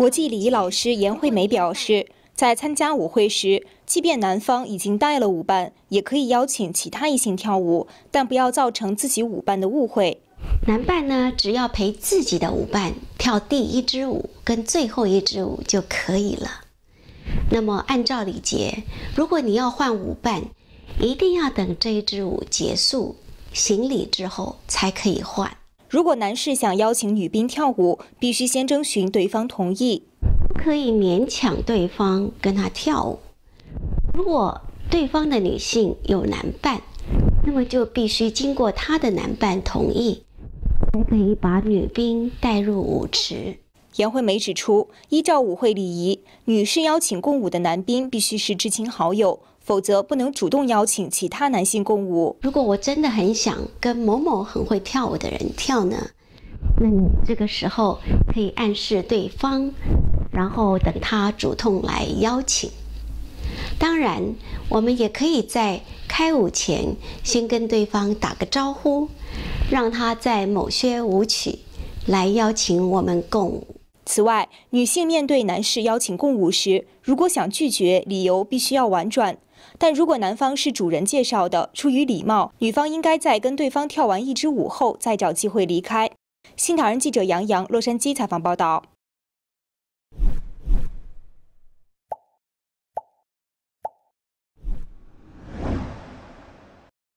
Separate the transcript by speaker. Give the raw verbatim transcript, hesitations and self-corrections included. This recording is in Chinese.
Speaker 1: 国际礼仪老师严惠美表示，在参加舞会时，即便男方已经带了舞伴，也可以邀请其他异性跳舞，但不要造成自己舞伴的误会。
Speaker 2: 男伴呢，只要陪自己的舞伴跳第一支舞跟最后一支舞就可以了。那么按照礼节，如果你要换舞伴，一定要等这一支舞结束行礼之后才可以换。
Speaker 1: 如果男士想邀请女宾跳舞，必须先征询对方同意，
Speaker 2: 不可以勉强对方跟他跳舞。如果对方的女性有男伴，那么就必须经过他的男伴同意，才可以把女宾带入舞池。
Speaker 1: 严惠美指出，依照舞会礼仪，女士邀请共舞的男宾必须是知情好友，否则不能主动邀请其他男性共舞。
Speaker 2: 如果我真的很想跟某某很会跳舞的人跳呢，那你这个时候可以暗示对方，然后等他主动来邀请。当然，我们也可以在开舞前先跟对方打个招呼，让他在某些舞曲来邀请我们共舞。
Speaker 1: 此外，女性面对男士邀请共舞时，如果想拒绝，理由必须要婉转。但如果男方是主人介绍的，出于礼貌，女方应该在跟对方跳完一支舞后再找机会离开。新唐人记者杨洋，洛杉矶采访报道。